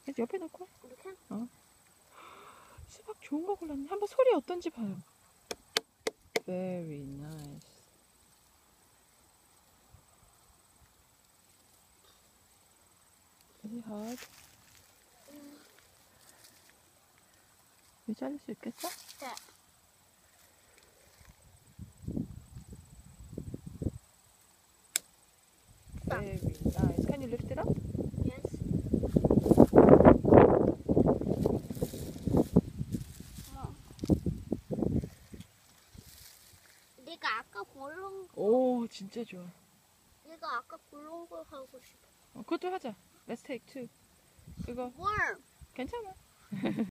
그래서 옆에 놓고. 이렇게? 수박 좋은 거 골랐네. 한번 소리 어떤지 봐요. Very nice. Is it hard? 왜 자를 수 있겠어? 네. Very nice. Can you lift it up? Yes. 내가 아까 고른 거. 오, 진짜 좋아. 내가 아까 고른 거 하고 싶어. 그것도 하자. Let's take two. 이거 뭘? 괜찮아.